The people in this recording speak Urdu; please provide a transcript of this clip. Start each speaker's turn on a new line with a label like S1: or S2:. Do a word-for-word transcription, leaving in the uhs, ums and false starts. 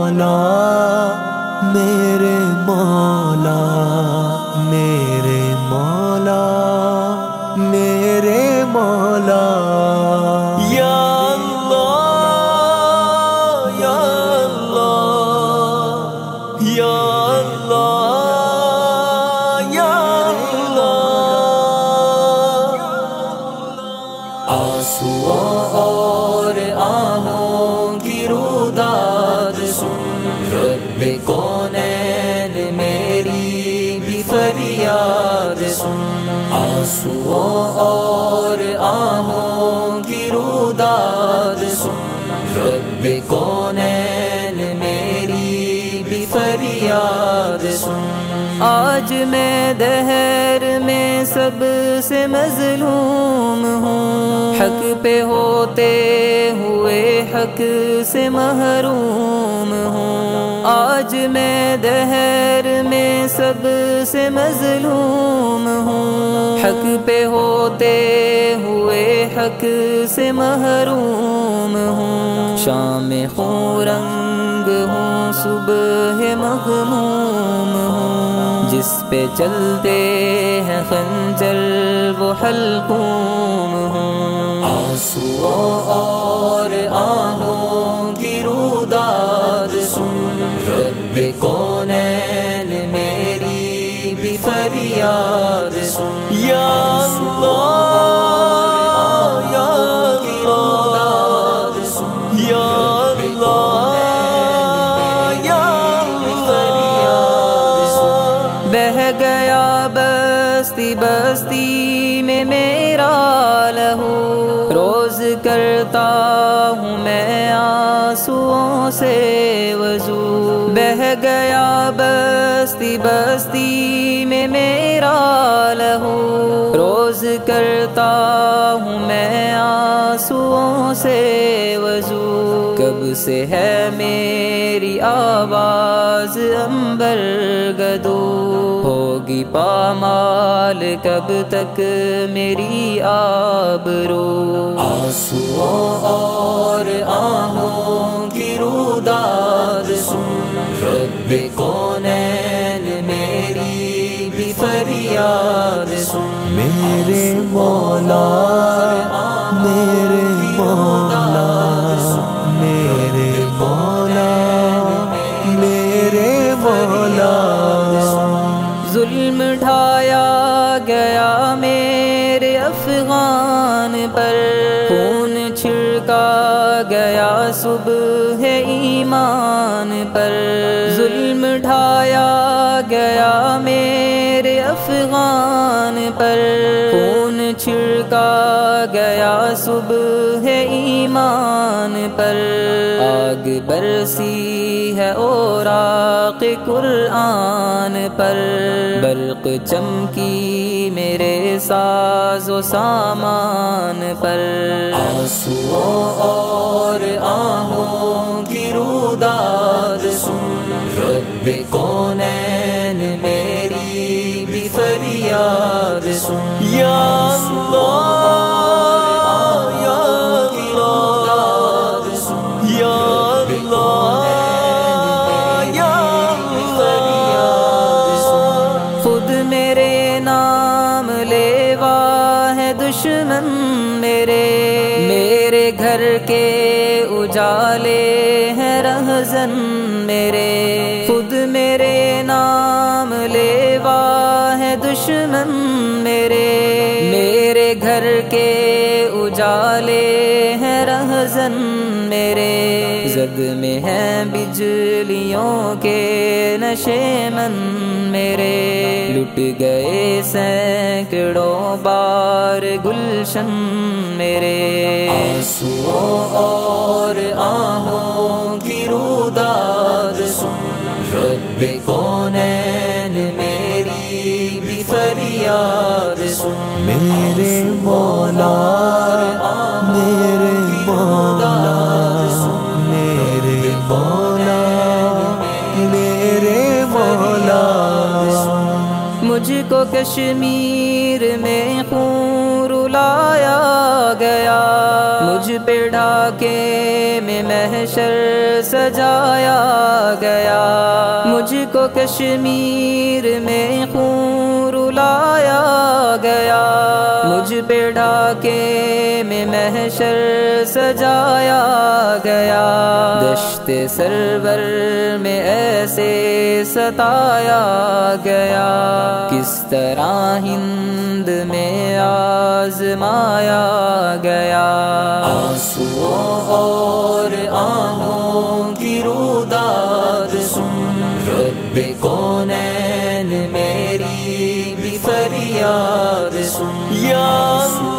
S1: مولا میرے مولا میرے مولا میرے مولا یا اللہ یا اللہ یا اللہ یا اللہ آنسوؤں اور آہوں کی روداد سن رب کونین میری بھی فریاد سن آنسوؤں اور آہوں کی روداد سن رب کونین میری بھی فریاد سن آج میں دہر میں سب سے مظلوم ہوں حق پہ ہوتے ہوئے حق سے محروم ہوں آج میں دہر میں سب سے مظلوم ہوں حق پہ ہوتے ہوئے حق سے محروم ہوں شام خوں رنگ ہوں صبح مغموم ہوں جس پہ چلتے ہیں خنجر وہ حلقوم ہوں آنسوؤں اور آہوں کی روداد سن رب کونین میری بھی فریاد سن یا اللہ یا اللہ یا بہہ گیا بستی بستی میں میرا لہو روز کرتا ہوں میں آنسوؤں سے وضو بہہ گیا بستی بستی میں میرا لہو روز کرتا ہوں میں آنسوؤں سے وضو کب سے ہے میری آواز عنبر گدو ہوگی پامال کب تک میری آبرو آنسوؤں اور آہوں کی روداد سن رب کونین میری بھی فریاد سن میرے مولا میرے مولا میرے مولا میرے مولا ظلم ڈھایا گیا میرے افغان پر خون چھڑکا گیا صبح ایمان پر ظلم ڈھایا گیا میرے افغان پر خون چھڑکا گیا صبح ایمان پر آگ برسی ہے اوراق قرآن پر برق چمکی میرے ساز و سامان پر آنسوؤں اور آہوں کی روداد سن رب کونین میری بھی فریاد سن یا اللہ یا اللہ یا اللہ یا اللہ خود میرے نام لیوا ہے دشمن میرے میرے گھر کے اجالے ہیں رہزن میرے خود میرے نام لیوا ہے دشمن میرے میرے گھر کے اجالے ہیں رہزن میرے زد میں ہیں بجلیوں کے نشے من میرے لٹ گئے سینکڑوں بار گلشن میرے آنسوؤں اور آہوں کی روداد سن رب کونین میری بھی فریاد سن میرے مولا میرے مولا میرے مولا میرے مولا مجھ کو کشمیر میں خون رلایا گیا مجھ پہ ڈھاکے میں محشر سر سجایا گیا، مجھ کو کشمیر میں خون رلایا گیا، مجھ پہ ڈھاکے میں محشر سجایا گیا، دشت سرور میں ایسے ستایا گیا، کس طرح ہند میں آزمایا گیا، آنسوؤں اور آہوں کی روداد سن، رب کونین میری بھی فریاد سن، یا